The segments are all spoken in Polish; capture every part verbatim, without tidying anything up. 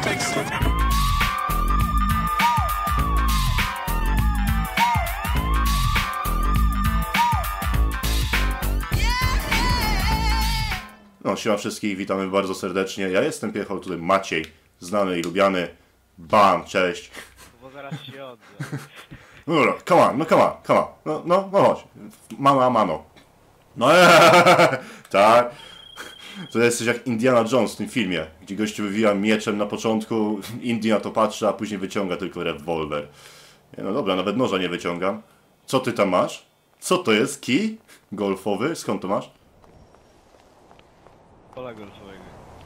No, siema wszystkich, witamy bardzo serdecznie. Ja jestem Piechol, tutaj Maciej, znany i lubiany. Bam, cześć. Bo zaraz się oddam. No dobra, come on, no come on, come on. No, no, no chodź. Mama, mano. No eee, tak. To jesteś jak Indiana Jones w tym filmie, gdzie gościu wywija mieczem na początku, India to patrzy, a później wyciąga tylko rewolwer. Nie, no dobra, nawet noża nie wyciągam. Co ty tam masz? Co to jest? Kij? Golfowy? Skąd to masz? Pola golfowego.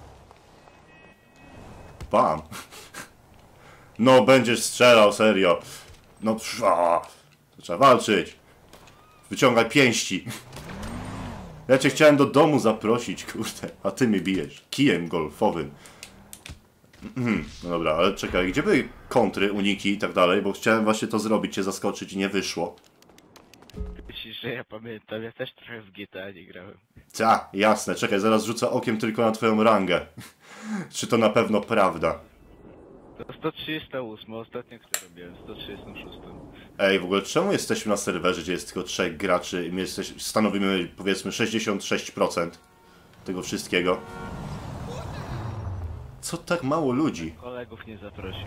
Bam. No będziesz strzelał, serio. No trza. Trzeba walczyć. Wyciągaj pięści. Ja cię chciałem do domu zaprosić, kurde, a ty mnie bijesz. Kijem golfowym. No dobra, ale czekaj, gdzie były kontry, uniki i tak dalej, bo chciałem właśnie to zrobić, cię zaskoczyć i nie wyszło. Myślisz, że ja pamiętam, ja też trochę w G T A nie grałem. Ta, jasne, czekaj, zaraz rzucę okiem tylko na twoją rangę. Czy to na pewno prawda? To sto trzydzieści osiem, ostatnio które robiłem, sto trzydzieści sześć. Ej, w ogóle czemu jesteśmy na serwerze, gdzie jest tylko trzech graczy i my jesteś, stanowimy powiedzmy sześćdziesiąt sześć procent tego wszystkiego? Co tak mało ludzi? Kolegów nie zaprosił.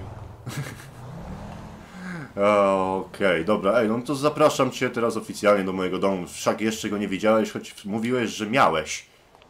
Okej, okay, dobra, ej, no to zapraszam cię teraz oficjalnie do mojego domu. Wszak jeszcze go nie widziałeś, choć mówiłeś, że miałeś.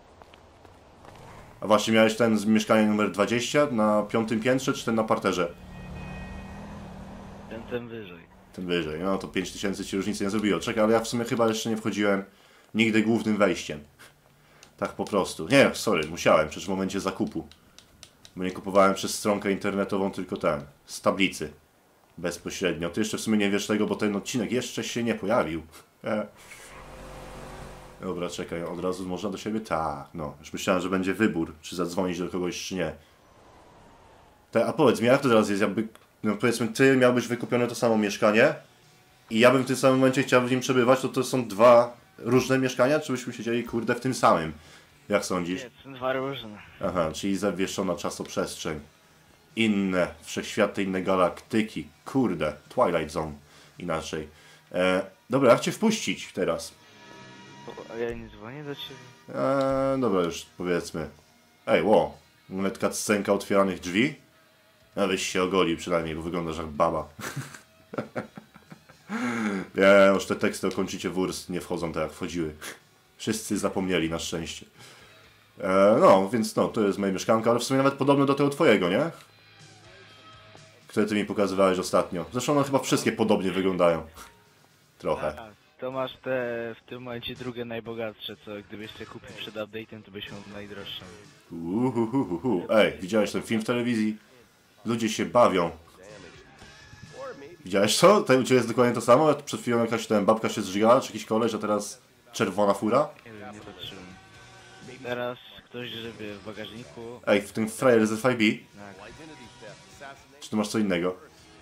A właśnie miałeś ten z mieszkania numer dwadzieścia na piątym piętrze, czy ten na parterze? Ten, ten wyżej. Ten wyżej, no to pięć tysięcy ci różnicy nie zrobiło. Czekaj, ale ja w sumie chyba jeszcze nie wchodziłem nigdy głównym wejściem. Tak po prostu. Nie, sorry, musiałem, przecież w momencie zakupu. Bo nie kupowałem przez stronkę internetową, tylko ten, z tablicy. Bezpośrednio. Ty jeszcze w sumie nie wiesz tego, bo ten odcinek jeszcze się nie pojawił. Dobra, czekaj, od razu można do siebie? Tak, no. Już myślałem, że będzie wybór, czy zadzwonić do kogoś, czy nie. Te, a powiedz mi, jak to teraz jest? Jakby, no powiedzmy, ty miałbyś wykupione to samo mieszkanie i ja bym w tym samym momencie chciał w nim przebywać, to to są dwa różne mieszkania, czy byśmy siedzieli, kurde, w tym samym? Jak sądzisz? Nie, to są dwa różne. Aha, czyli zawieszona czasoprzestrzeń. Inne wszechświaty, inne galaktyki. Kurde, Twilight Zone. Inaczej. E, dobra, jak cię wpuścić teraz? A ja nie dzwonię do ciebie? E, dobra, już powiedzmy. Ej, ło. Nawet cutscenka otwieranych drzwi? Abyś się ogolił przynajmniej, bo wyglądasz jak baba. Nie, już te teksty o kończycie wurst nie wchodzą tak jak wchodziły. Wszyscy zapomnieli na szczęście. E, no, więc no, to jest moje mieszkanko, ale w sumie nawet podobne do tego twojego, nie? Które ty mi pokazywałeś ostatnio. Zresztą one chyba wszystkie podobnie wyglądają. Trochę. A, to masz te w tym momencie drugie najbogatsze, co gdybyś się kupił przed update'em, to byś miał najdroższą. Uhuhuhu. Ej, widziałeś ten film w telewizji? Ludzie się bawią. Widziałeś to? Tutaj u ciebie jest dokładnie to samo? Przed chwilą jakaś ten babka się zżygała, czy jakiś koleś, a teraz czerwona fura? Nie wiem, nie patrzyłem. Teraz ktoś grzebie w bagażniku. Ej, w tym frajer z F I B? Tak. Czy to masz co innego?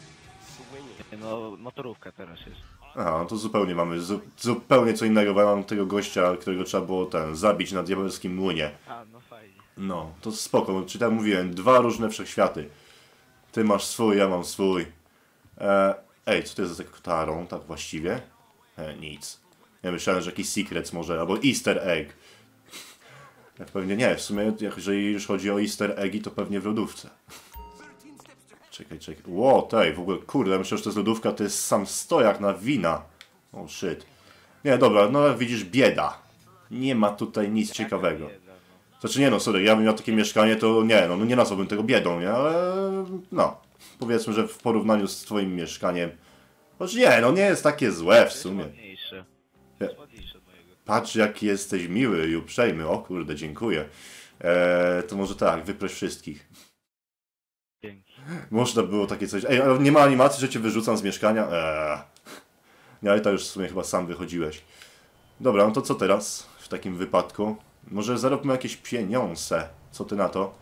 No, motorówka teraz jest. Aha, no to zupełnie mamy zu zupełnie co innego, bo ja mam tego gościa, którego trzeba było ten zabić na diabelskim młynie. A, no fajnie. No, to spoko, czyli tak mówiłem, dwa różne wszechświaty. Ty masz swój, ja mam swój. E, ej, co to jest za tarą, tak właściwie? E, nic. Ja myślałem, że jakiś secret może, albo easter egg. Ja pewnie nie, w sumie jeżeli już chodzi o easter eggi, to pewnie w lodówce. Czekaj, czekaj. Ło, tej, w ogóle, kurde, myślę, że to jest lodówka, to jest sam stojak na wina. O, oh, shit. Nie, dobra, no jak widzisz, bieda. Nie ma tutaj nic ciekawego. Znaczy nie no, sorry, ja bym miał takie mieszkanie, to nie, no, no nie nazwałbym tego biedą, nie, ale no, powiedzmy, że w porównaniu z twoim mieszkaniem, choć nie, no nie jest takie złe w sumie. Ładniejsze. Ładniejsze od mojego. Patrz, jaki jesteś miły i uprzejmy, o kurde, dziękuję. Eee, to może tak, wyproś wszystkich. Dzięki. Można było takie coś, ej, ale nie ma animacji, że cię wyrzucam z mieszkania? Eee. Nie, ale to już w sumie chyba sam wychodziłeś. Dobra, no to co teraz w takim wypadku? Może zarobmy jakieś pieniądze. Co ty na to?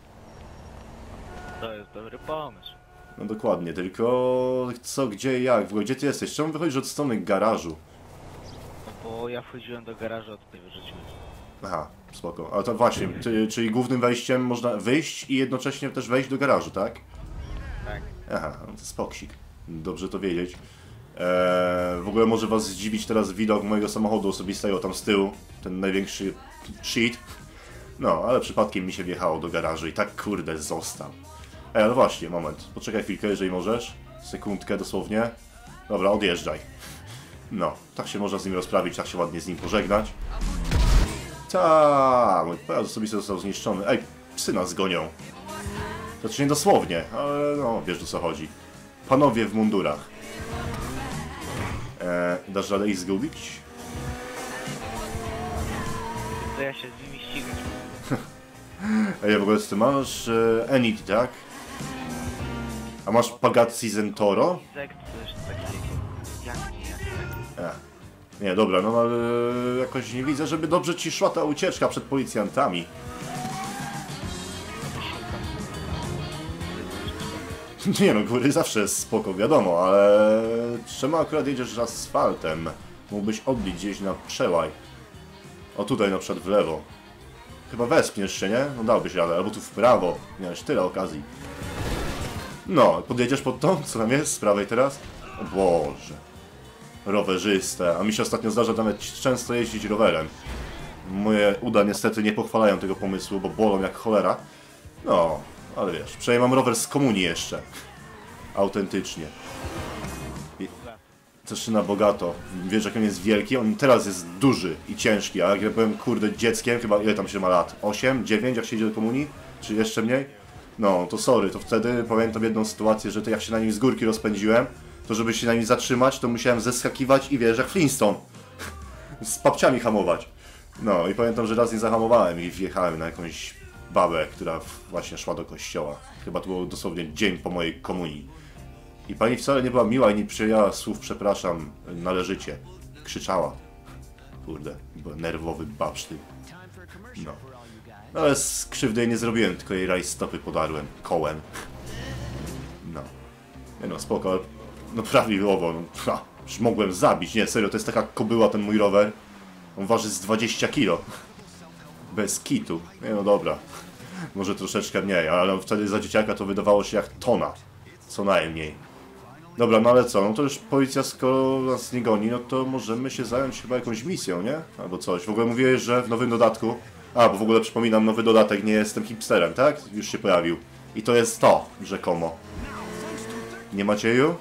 To jest dobry pomysł. No dokładnie, tylko co, gdzie, jak? W ogóle gdzie ty jesteś? Czemu wychodzisz od strony garażu? No bo ja wchodziłem do garażu, a tutaj wyrzuciłem. Aha, spoko. Ale to właśnie, ty, czyli głównym wejściem można wyjść i jednocześnie też wejść do garażu, tak? Tak. Aha, no to spoksik. Dobrze to wiedzieć. Eee, w ogóle może was zdziwić teraz widok mojego samochodu osobistego tam z tyłu. Ten największy shit. No, ale przypadkiem mi się wjechało do garażu i tak kurde został. Ej, ale właśnie, moment. Poczekaj chwilkę, jeżeli możesz. Sekundkę dosłownie. Dobra, odjeżdżaj. No, tak się można z nim rozprawić, tak się ładnie z nim pożegnać. Ta, mój pojazd osobisty został zniszczony. Ej, psy nas gonią. Znaczy nie dosłownie, ale no, wiesz o co chodzi. Panowie w mundurach. Eee, dasz radę ich zgubić? To ja się z nimi ścigać. Ej, w ogóle ty masz e, Enid, tak? A masz Pagazzi Zentoro? Zekt coś takiego. Jak nie, jak E. Nie, dobra, no ale jakoś nie widzę, żeby dobrze ci szła ta ucieczka przed policjantami. Nie no, góry zawsze jest spoko, wiadomo, ale czemu akurat jedziesz asfaltem? Mógłbyś odbić gdzieś na przełaj. O tutaj na przykład w lewo. Chyba wespniesz się, nie? No dałbyś radę, albo tu w prawo. Miałeś tyle okazji. No, podjedziesz pod to? Co tam jest z prawej teraz? O Boże. Rowerzyste. A mi się ostatnio zdarza nawet często jeździć rowerem. Moje uda niestety nie pochwalają tego pomysłu, bo bolą jak cholera. No, ale wiesz, przynajmniej mam rower z komunii jeszcze. Autentycznie. I zaczyna bogato. Wiesz, jak on jest wielki? On teraz jest duży i ciężki, a jak ja byłem, kurde, dzieckiem, chyba ile tam się ma lat? osiem, dziewięć, jak się idzie do komunii? Czy jeszcze mniej? No, to sorry, to wtedy pamiętam jedną sytuację, że to jak się na nim z górki rozpędziłem, to żeby się na nim zatrzymać, to musiałem zeskakiwać i wiesz, jak Flintstone. Z papciami hamować. No i pamiętam, że raz nie zahamowałem i wjechałem na jakąś babę, która właśnie szła do kościoła. Chyba to był dosłownie dzień po mojej komunii. I pani wcale nie była miła i nie przyjęła słów przepraszam należycie. Krzyczała. Kurde, był nerwowy babszty. No. No ale z krzywdy jej nie zrobiłem, tylko jej rajstopy podarłem kołem. No. Nie no, spoko, ale no prawidłowo, no. Ha, już mogłem zabić, nie, serio, to jest taka kobyła ten mój rower. On waży z dwadzieścia kilo. Bez kitu. Nie no dobra. Może troszeczkę mniej, ale wtedy za dzieciaka to wydawało się jak tona. Co najmniej. Dobra, no ale co, no to już policja skoro nas nie goni, no to możemy się zająć chyba jakąś misją, nie? Albo coś. W ogóle mówiłeś, że w nowym dodatku... A, bo w ogóle przypominam, nowy dodatek, nie jestem hipsterem, tak? Już się pojawił. I to jest to, rzekomo. Nie Macieju?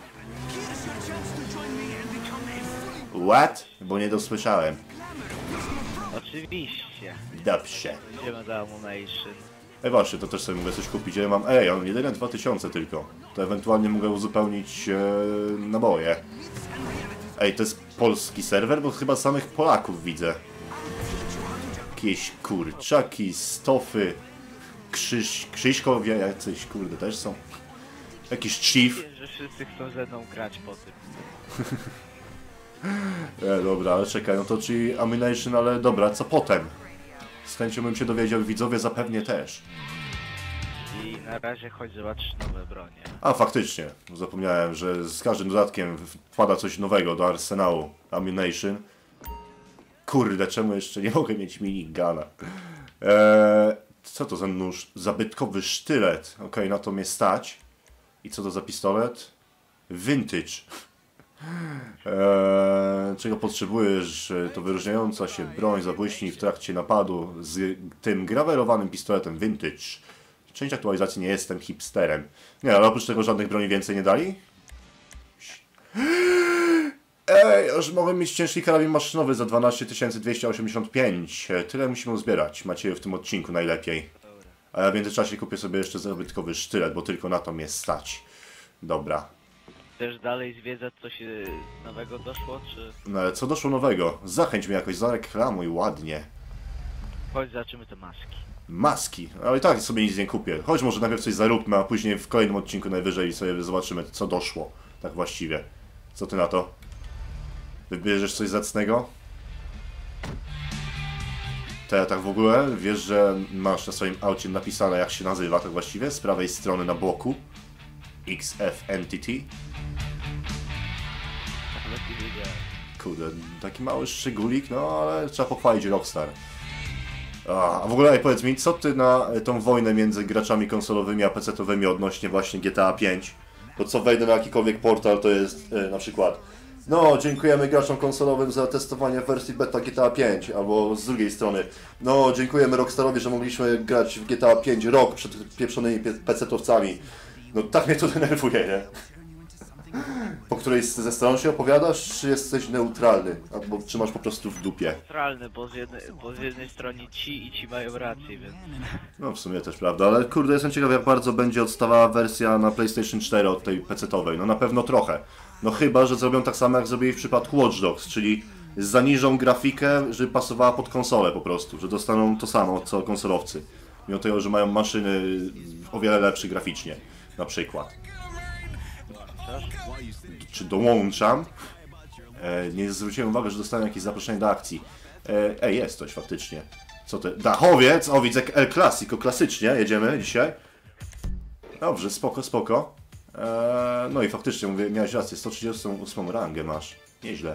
What? Bo nie dosłyszałem. Oczywiście. Dobrze. Idziemy do Ammunition. Ej właśnie, to też sobie mogę coś kupić, ale mam... Ej, on jedyne dwa tysiące tylko. To ewentualnie mogę uzupełnić e, naboje. Ej, to jest polski serwer? Bo chyba samych Polaków widzę. Jakieś kurczaki, stofy, krzyż, krzyżkowie, jacyś kurde też są. Jakiś chief. Wiem, że wszyscy chcą ze mną grać po tym. E, dobra, ale czekaj, no to czyli Ammunition, ale dobra, co potem? Z chęcią bym się dowiedział, widzowie zapewnie też. I na razie chodź zobaczyć nowe bronie. A, faktycznie, zapomniałem, że z każdym dodatkiem wpada coś nowego do arsenału Ammunition. Kurde, czemu jeszcze nie mogę mieć minigana? Eee, co to za nóż? Zabytkowy sztylet. Okej, okay, na to mnie stać. I co to za pistolet? Vintage. Eee, czego potrzebujesz? To wyróżniająca się broń zabłyśni w trakcie napadu z tym grawerowanym pistoletem Vintage. Część aktualizacji nie jestem hipsterem. Nie, ale oprócz tego żadnych broni więcej nie dali? Ej, już mogę mieć ciężki karabin maszynowy za dwanaście tysięcy dwieście osiemdziesiąt pięć. Tyle musimy uzbierać. Macie w tym odcinku najlepiej. A ja w międzyczasie kupię sobie jeszcze zabytkowy sztylet, bo tylko na to mnie stać. Dobra. Chcesz dalej zwiedzać, co się nowego doszło, czy... No ale co doszło nowego? Zachęć mnie jakoś, zareklamuj ładnie. Chodź, zobaczymy te maski. Maski, ale i tak sobie nic nie kupię. Chodź może najpierw coś zaróbmy, a później w kolejnym odcinku najwyżej sobie zobaczymy, co doszło. Tak właściwie. Co ty na to? Wybierzesz coś zacnego? To ja tak w ogóle, wiesz, że masz na swoim aucie napisane jak się nazywa tak właściwie? Z prawej strony na boku. X F Entity. Lepiej wiedziałem. Kurde, taki mały szczególik, no ale trzeba pochwalić Rockstar. A, a w ogóle ej, powiedz mi, co ty na tą wojnę między graczami konsolowymi a pecetowymi odnośnie właśnie G T A pięć? Bo co wejdę na jakikolwiek portal, to jest e, na przykład no, dziękujemy graczom konsolowym za testowanie wersji beta G T A pięć, albo z drugiej strony no, dziękujemy Rockstarowi, że mogliśmy grać w G T A pięć rok przed pieprzonymi pecetowcami. No tak mnie to denerwuje, nie? Po której ze stron się opowiadasz, czy jesteś neutralny? Albo czy masz po prostu w dupie? Neutralny, bo z, jednej, bo z jednej strony ci i ci mają rację, więc... No w sumie też prawda, ale kurde, jestem ciekaw jak bardzo będzie odstawała wersja na PlayStation cztery od tej pecetowej. No na pewno trochę. No chyba, że zrobią tak samo jak zrobili w przypadku Watch Dogs, czyli zaniżą grafikę, żeby pasowała pod konsolę po prostu, że dostaną to samo co konsolowcy. Mimo tego, że mają maszyny o wiele lepsze graficznie, na przykład. Czy dołączam? E, nie zwróciłem uwagi, że dostałem jakieś zaproszenie do akcji. E, ej, jest coś faktycznie. Co to? Dachowiec! O, widzę El Clasico, klasycznie. Jedziemy dzisiaj. Dobrze, spoko, spoko. E, no i faktycznie, mówię, miałeś rację, sto trzydziestą ósmą rangę masz. Nieźle.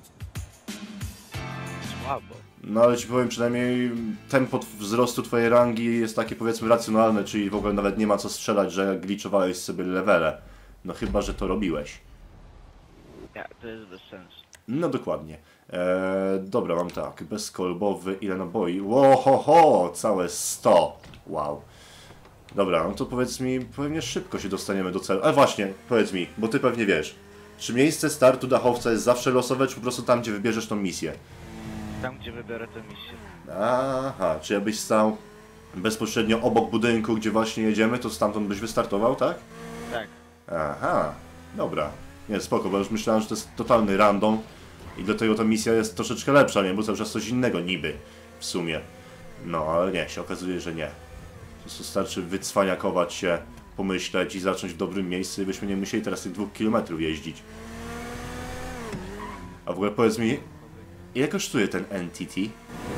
Słabo. No ale ci powiem, przynajmniej tempo wzrostu twojej rangi jest takie powiedzmy racjonalne, czyli w ogóle nawet nie ma co strzelać, że glitchowałeś sobie levele. No chyba, że to robiłeś. Ja, to jest bez sensu. No dokładnie. Eee, dobra, mam tak. Bezkolbowy, ile naboi? Łohoho! Całe sto. Wow. Dobra, no to powiedz mi, pewnie szybko się dostaniemy do celu. Ale właśnie, powiedz mi, bo ty pewnie wiesz. Czy miejsce startu dachowca jest zawsze losowe, czy po prostu tam, gdzie wybierzesz tą misję? Tam, gdzie wybiorę tę misję. Aha, czy jakbyś stał bezpośrednio obok budynku, gdzie właśnie jedziemy, to stamtąd byś wystartował, tak? Tak. Aha, dobra. Nie, spoko, bo już myślałem, że to jest totalny random i dlatego ta misja jest troszeczkę lepsza, nie? Bo cały czas coś innego niby, w sumie. No, ale nie, się okazuje, że nie. Po prostu starczy wycwaniakować się, pomyśleć i zacząć w dobrym miejscu i byśmy nie musieli teraz tych dwóch kilometrów jeździć. A w ogóle powiedz mi, ile kosztuje ten N T T?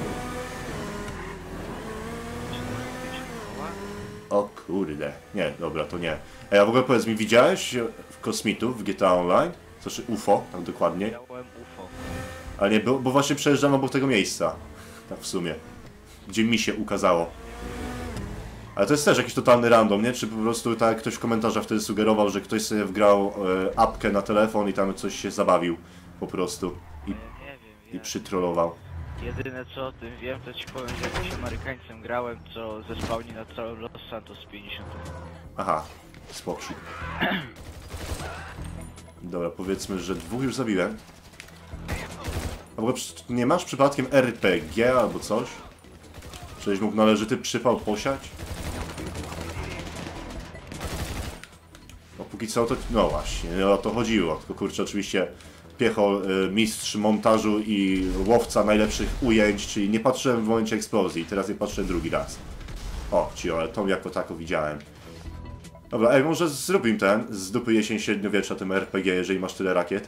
O kurde, nie, dobra, to nie. Ej, a w ogóle powiedz mi, widziałeś kosmitów w G T A Online? Znaczy U F O, tak dokładnie. Miałem U F O. Ale nie, bo, bo właśnie przejeżdżam obok tego miejsca. Tak w sumie. Gdzie mi się ukazało. Ale to jest też jakiś totalny random, nie? Czy po prostu tak jak ktoś w komentarzach wtedy sugerował, że ktoś sobie wgrał e, apkę na telefon i tam coś się zabawił. Po prostu. I, Ja nie wiem, i ja... przytrollował. Jedyne co o tym wiem, to ci powiem, że jakimś Amerykańcem grałem, co zespałni na całym Los Santos pięćdziesiąt. Aha, spokój. Dobra, powiedzmy, że dwóch już zabiłem. A w ogóle nie masz przypadkiem R P G albo coś? Żebyś mógł należyty przypał posiać? No póki co to... No właśnie, no, o to chodziło. Tylko kurczę, oczywiście Piechol, y, mistrz montażu i łowca najlepszych ujęć, czyli nie patrzyłem w momencie eksplozji, teraz nie patrzę drugi raz. O, ci, ale tą jako tako widziałem. Dobra, ej, może zrób im ten, z dupy jesień średniowiecza tym R P G, jeżeli masz tyle rakiet.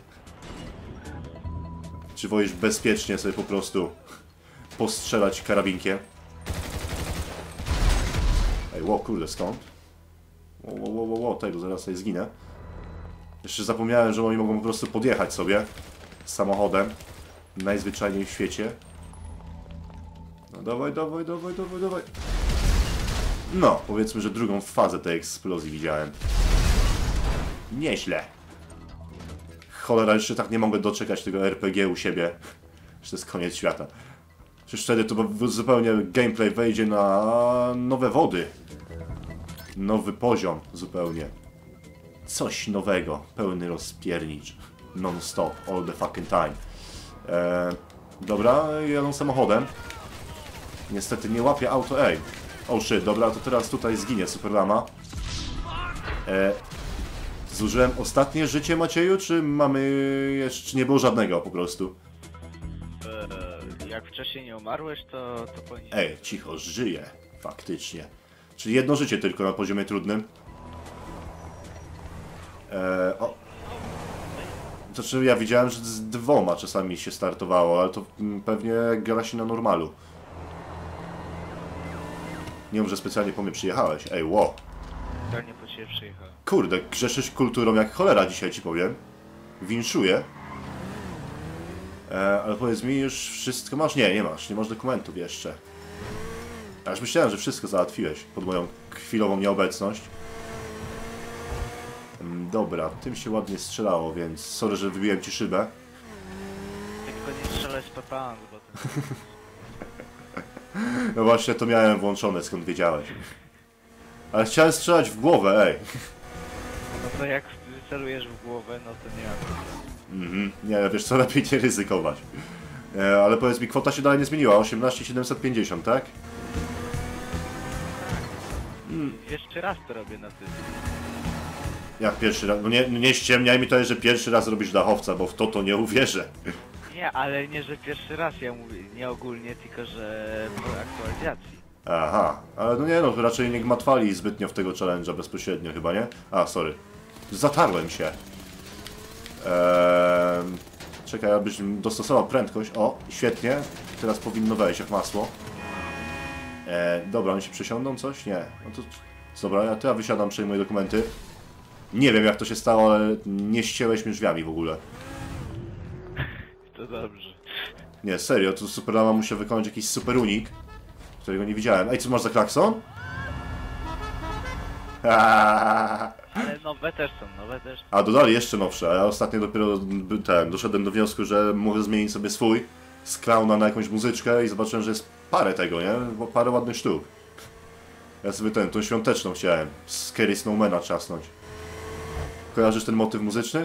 Czy wolisz bezpiecznie sobie po prostu postrzelać karabinkiem? Ej, ło, kurde, skąd? Ło, ło, ło, ło, ło, tego, zaraz sobie zginę. Jeszcze zapomniałem, że oni mogą po prostu podjechać sobie samochodem. Najzwyczajniej w świecie. No dawaj, dawaj, dawaj, dawaj, dawaj. No, powiedzmy, że drugą fazę tej eksplozji widziałem. Nieźle. Cholera, jeszcze tak nie mogę doczekać tego R P G u siebie. Że to jest koniec świata. Przecież wtedy to zupełnie gameplay wejdzie na nowe wody. Nowy poziom zupełnie. Coś nowego, pełny rozpiernicz. Non-stop, all the fucking time. Eee, dobra, jadą samochodem. Niestety nie łapie auto aim. O oh shit, dobra, to teraz tutaj zginie Superlama. Eee, zużyłem ostatnie życie, Macieju, czy mamy jeszcze... nie było żadnego po prostu? Eee, jak wcześniej nie umarłeś, to, to powinien... Ej, cicho, żyję. Faktycznie. Czyli jedno życie tylko na poziomie trudnym. Eee, o. Znaczy ja widziałem, że z dwoma czasami się startowało, ale to pewnie gra się na normalu. Nie wiem, że specjalnie po mnie przyjechałeś. Ej, ło. Specjalnie po ciebie przyjechałem. Kurde, grzeszysz kulturą jak cholera dzisiaj ci powiem. Winszuję. Eee, ale powiedz mi, już wszystko masz? Nie, nie masz. Nie masz dokumentów jeszcze. A już myślałem, że wszystko załatwiłeś pod moją chwilową nieobecność. Dobra, tym się ładnie strzelało, więc sorry, że wybiłem ci szybę. Tylko nie strzelaj z papang, bo to... No właśnie to miałem włączone, skąd wiedziałeś. Ale chciałem strzelać w głowę, ej. No to jak celujesz w głowę, no to nie ma. Mhm, nie, wiesz co, lepiej nie ryzykować. E, ale powiedz mi, kwota się dalej nie zmieniła, osiemnaście siedemset pięćdziesiąt, tak? Hmm. Jeszcze raz to robię na tym. Jak pierwszy raz? No nie, nie ściemniaj mi to, że pierwszy raz robisz dachowca, bo w to to nie uwierzę. Nie, ale nie, że pierwszy raz, ja mówię, nie ogólnie, tylko że po aktualizacji. Aha, ale no nie no, raczej nie gmatwali zbytnio w tego challenge'a bezpośrednio chyba, nie? A, sorry. Zatarłem się. Eee, czekaj, abyś dostosował prędkość. O, świetnie. Teraz powinno wejść jak masło. Eee, dobra, oni się przesiądą coś? Nie. No to dobra, ja, to ja wysiadam, przejmuję dokumenty. Nie wiem jak to się stało, ale nie ścięłeś mi drzwiami w ogóle. To dobrze. Nie, serio, to Superlama musi wykonać jakiś super unik, którego nie widziałem. Ej, co masz za klakson? Ale nowe też są, nowe też są. A dodali jeszcze nowsze, a ja ostatnio dopiero ten, doszedłem do wniosku, że mogę zmienić sobie swój z klauna na jakąś muzyczkę i zobaczyłem, że jest parę tego, nie? Bo parę ładnych sztuk. Ja sobie ten, tą świąteczną chciałem, Scary Snowmana trzasnąć. Kojarzysz ten motyw muzyczny?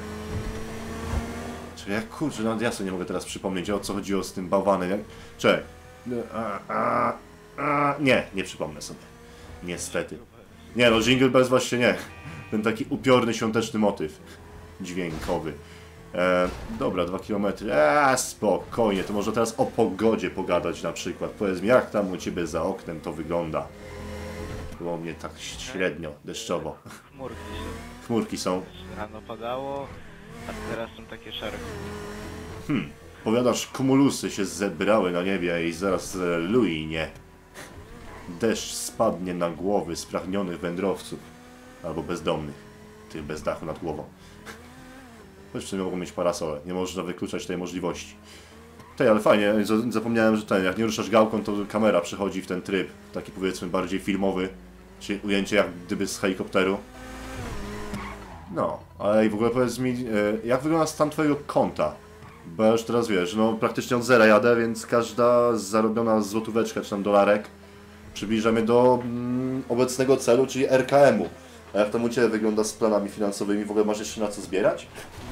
Czyli jak kurczę, nawet ja sobie nie mogę teraz przypomnieć, o co chodziło z tym bałwanem, jak... Czekaj. A, a, a, nie, nie przypomnę sobie. Niestety. Nie no, Jingle Bells właśnie nie. Ten taki upiorny, świąteczny motyw dźwiękowy. E, dobra, dwa kilometry. Eee, spokojnie, to może teraz o pogodzie pogadać na przykład. Powiedz mi, jak tam u ciebie za oknem to wygląda? Było mnie tak średnio, deszczowo. Chmurki są. Chmurki są. Rano padało, a teraz są takie szare. Hmm, powiadasz, kumulusy się zebrały na niebie i zaraz e, luinie. Deszcz spadnie na głowy spragnionych wędrowców. Albo bezdomnych. Tych bez dachu nad głową. Choć w sumie mogą mieć parasole. Nie można wykluczać tej możliwości. Tej, ale fajnie. Zapomniałem, że ten, jak nie ruszasz gałką, to kamera przechodzi w ten tryb. Taki powiedzmy bardziej filmowy. Czyli ujęcie jak gdyby z helikopteru. No, ale w ogóle powiedz mi, jak wygląda stan twojego konta? Bo ja już teraz wiesz, no praktycznie od zera jadę, więc każda zarobiona złotóweczka czy tam dolarek przybliża mnie do mm, obecnego celu, czyli R K M-u. A jak tam u Ciebie wygląda z planami finansowymi? W ogóle masz jeszcze na co zbierać?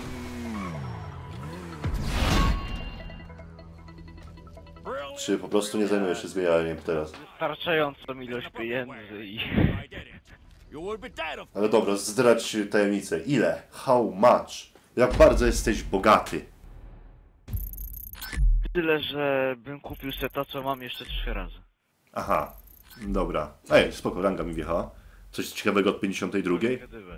Czy po prostu nie zajmujesz się zbieraniem teraz? Wystarczającą ilość pieniędzy i... Ale dobra, zdradź tajemnicę. Ile? How much? Jak bardzo jesteś bogaty? Tyle, że bym kupił sobie to, co mam jeszcze trzy razy. Aha, dobra. Ej, spoko, ranga mi wjechała. Coś ciekawego od pięćdziesiątej drugiej?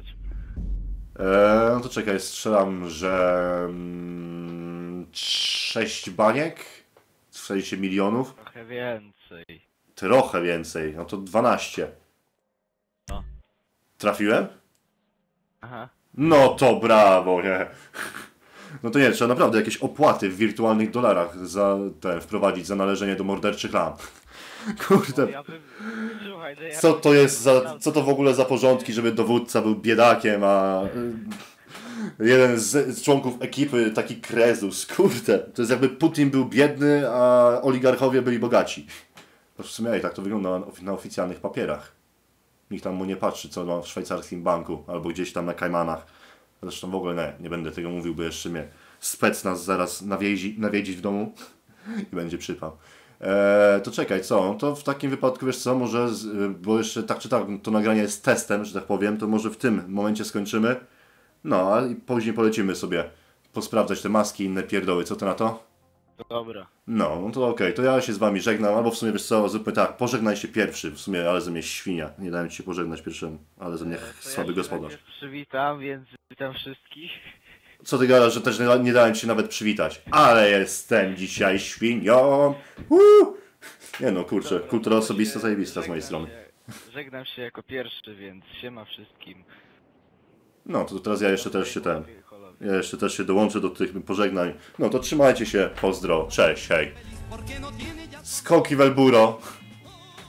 Eee, no to czekaj, strzelam, że... Mm, sześć baniek? W sensie milionów? Trochę więcej. Trochę więcej, no to dwanaście. No. Trafiłem? Aha. No to brawo, nie? No to nie, trzeba naprawdę jakieś opłaty w wirtualnych dolarach za ten, wprowadzić za należenie do morderczych lamp. Kurde. Ja bym... Słuchaj, no ja Co bym- to jest za, co to w ogóle za porządki, żeby dowódca był biedakiem, a y, jeden z, z członków ekipy taki krezus, kurde. To jest jakby Putin był biedny, a oligarchowie byli bogaci. To w sumie ej, tak to wygląda na, na oficjalnych papierach. Nikt tam mu nie patrzy, co ma w szwajcarskim banku, albo gdzieś tam na Kajmanach. Zresztą w ogóle nie, nie będę tego mówił, bo jeszcze mnie spec nas zaraz nawiedzi, nawiedzić w domu i będzie przypał. Eee, to czekaj, co? To w takim wypadku, wiesz co, może, z, bo jeszcze tak czy tak to nagranie jest testem, że tak powiem, to może w tym momencie skończymy. No, a i później polecimy sobie posprawdzać te maski i inne pierdoły. Co ty na to? Dobra. No, no to okej, to ja się z wami żegnam, albo w sumie wiesz co, zróbmy tak, pożegnaj się pierwszy, w sumie, ale ze mnie świnia. Nie dałem ci się pożegnać pierwszemu, ale ze mnie To słaby ja się gospodarz. najpierw przywitam, więc witam wszystkich. Co ty gadasz, że też nie, nie dałem ci się nawet przywitać. Ale jestem dzisiaj świnią. Uuu. Nie no, kurczę, Dobra, kultura to osobista, się- zajebista z mojej żegnam strony. się- Żegnam się jako pierwszy, więc siema wszystkim. No, to teraz ja jeszcze też się ten... Ja jeszcze też się dołączę do tych pożegnań. No to trzymajcie się, pozdro, cześć, hej. Skoki Welburo.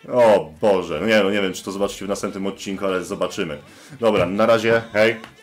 O Boże, no nie, no nie wiem, czy to zobaczycie w następnym odcinku, ale zobaczymy. Dobra, na razie, hej.